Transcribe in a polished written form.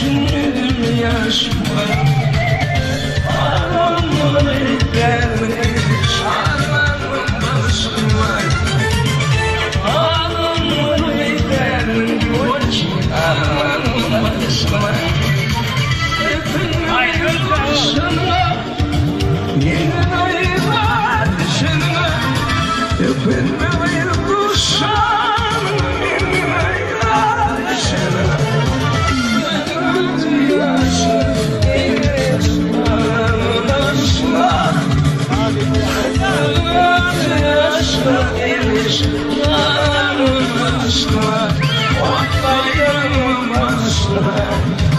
gönlüm yaşma. Ağlamın dermiş, ağlamın başıma. Ağlamın dermiş, ağlamın başıma. Hepinin başına, yine ayıma düşünme. Hepinin başına. Aşkına,